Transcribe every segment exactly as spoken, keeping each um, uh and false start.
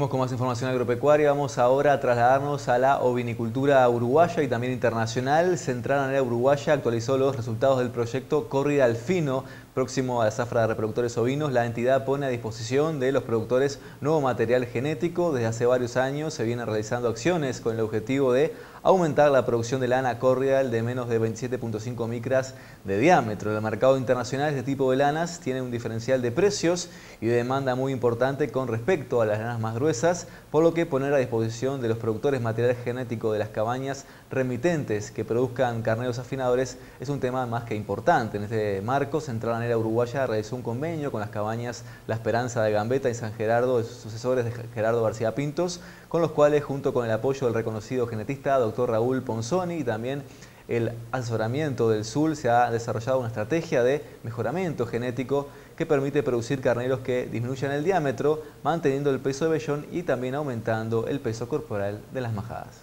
Seguimos con más información agropecuaria. Vamos ahora a trasladarnos a la ovinicultura uruguaya y también internacional. Central Lanera Uruguaya actualizó los resultados del proyecto Corrial Fino. Próximo a la zafra de reproductores ovinos, la entidad pone a disposición de los productores nuevo material genético. Desde hace varios años se vienen realizando acciones con el objetivo de aumentar la producción de lana Corrial de menos de veintisiete punto cinco micras de diámetro. El mercado internacional de este tipo de lanas tiene un diferencial de precios y de demanda muy importante con respecto a las lanas más gruesas, por lo que poner a disposición de los productores material genético de las cabañas remitentes que produzcan carneros afinadores es un tema más que importante. En este marco, Central Lanera Uruguaya realizó un convenio con las cabañas La Esperanza de Gambetta y San Gerardo, sucesores de Gerardo García Pintos, con los cuales, junto con el apoyo del reconocido genetista doctor Raúl Ponzoni y también el asesoramiento del S U L, se ha desarrollado una estrategia de mejoramiento genético que permite producir carneros que disminuyan el diámetro, manteniendo el peso de vellón y también aumentando el peso corporal de las majadas.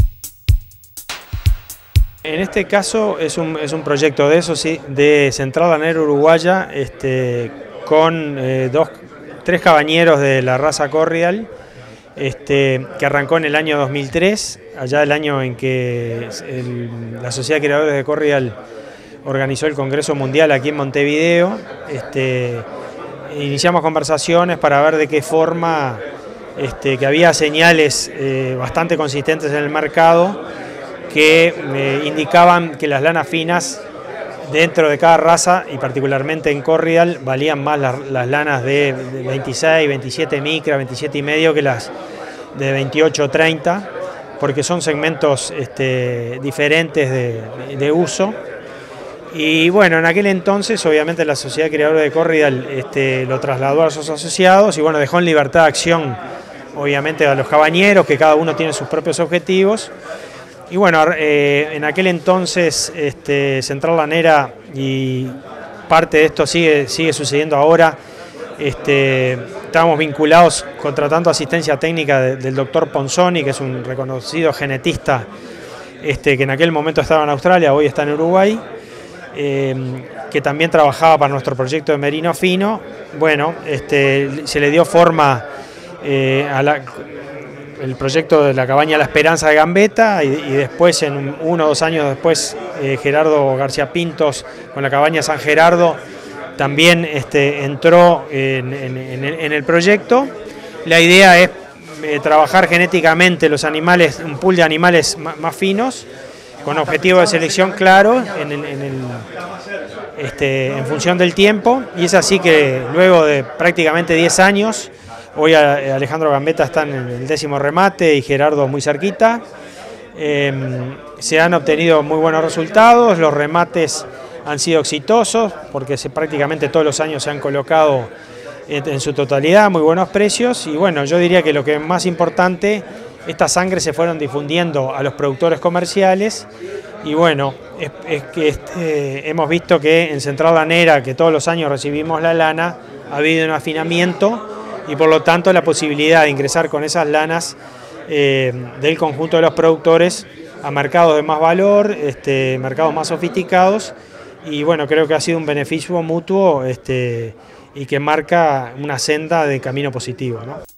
En este caso es un, es un proyecto de eso, sí, de Central Lanera Uruguaya, este, con eh, dos, tres cabañeros de la raza Corrial, este, que arrancó en el año dos mil tres, allá el año en que el, la Sociedad de Criadores de Corrial organizó el Congreso Mundial aquí en Montevideo. Este, iniciamos conversaciones para ver de qué forma, este, que había señales eh, bastante consistentes en el mercado que eh, indicaban que las lanas finas dentro de cada raza, y particularmente en Corrial, valían más las, las lanas de, de veintiséis, veintisiete micras, veintisiete y medio que las de veintiocho, treinta, porque son segmentos este, diferentes de, de uso. Y bueno, en aquel entonces obviamente la Sociedad Criadora de Corrial este, lo trasladó a sus asociados y bueno, dejó en libertad de acción obviamente a los cabañeros, que cada uno tiene sus propios objetivos. Y bueno, eh, en aquel entonces este, Central Lanera, y parte de esto sigue, sigue sucediendo ahora, este, estábamos vinculados contratando asistencia técnica de, del doctor Ponzoni, que es un reconocido genetista este, que en aquel momento estaba en Australia, hoy está en Uruguay, eh, que también trabajaba para nuestro proyecto de merino fino. Bueno, este, se le dio forma eh, a la... el proyecto de la cabaña La Esperanza de Gambetta y, y después, en un, uno o dos años después, eh, Gerardo García Pintos con la cabaña San Gerardo también este, entró en, en, en, el, en el proyecto. La idea es eh, trabajar genéticamente los animales, un pool de animales más, más finos, con objetivo de selección claro en, el, en, el, este, en función del tiempo, y es así que luego de prácticamente diez años, hoy Alejandro Gambetta está en el décimo remate y Gerardo muy cerquita. Eh, se han obtenido muy buenos resultados, los remates han sido exitosos porque se, prácticamente todos los años se han colocado en, en su totalidad muy buenos precios. Y bueno, yo diría que lo que es más importante, estas sangres se fueron difundiendo a los productores comerciales. Y bueno, es, es que este, hemos visto que en Central Lanera, que todos los años recibimos la lana, ha habido un afinamiento y por lo tanto la posibilidad de ingresar con esas lanas eh, del conjunto de los productores a mercados de más valor, este, mercados más sofisticados, y bueno, creo que ha sido un beneficio mutuo este, y que marca una senda de camino positivo, ¿no?